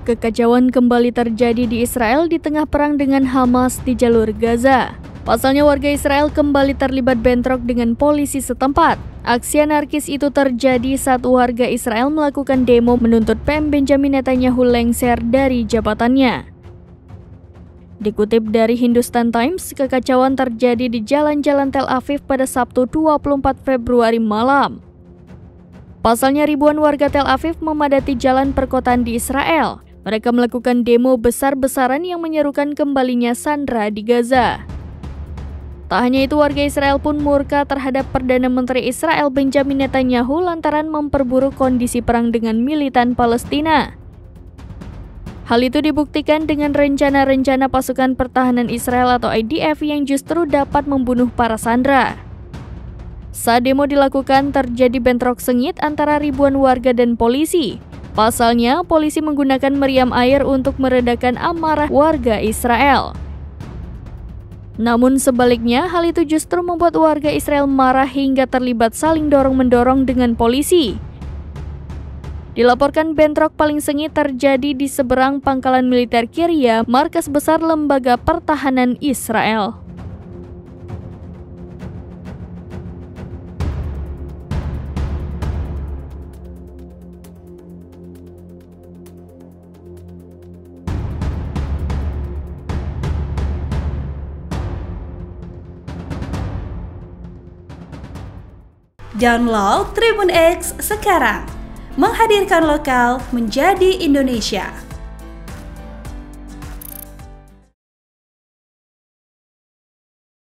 Kekacauan kembali terjadi di Israel di tengah perang dengan Hamas di jalur Gaza. Pasalnya warga Israel kembali terlibat bentrok dengan polisi setempat. Aksi anarkis itu terjadi saat warga Israel melakukan demo menuntut PM Benjamin Netanyahu lengser dari jabatannya. Dikutip dari Hindustan Times, kekacauan terjadi di jalan-jalan Tel Aviv pada Sabtu 24 Februari malam. Pasalnya ribuan warga Tel Aviv memadati jalan perkotaan di Israel. Mereka melakukan demo besar-besaran yang menyerukan kembalinya Sandra di Gaza. Tak hanya itu, warga Israel pun murka terhadap Perdana Menteri Israel Benjamin Netanyahu lantaran memperburuk kondisi perang dengan militan Palestina. Hal itu dibuktikan dengan rencana-rencana pasukan pertahanan Israel atau IDF yang justru dapat membunuh para sandera. Saat demo dilakukan, terjadi bentrok sengit antara ribuan warga dan polisi. Pasalnya, polisi menggunakan meriam air untuk meredakan amarah warga Israel. Namun sebaliknya, hal itu justru membuat warga Israel marah hingga terlibat saling dorong-mendorong dengan polisi. Dilaporkan bentrok paling sengit terjadi di seberang pangkalan militer Kiryat, markas besar lembaga pertahanan Israel. Download Tribun X sekarang, menghadirkan lokal menjadi Indonesia.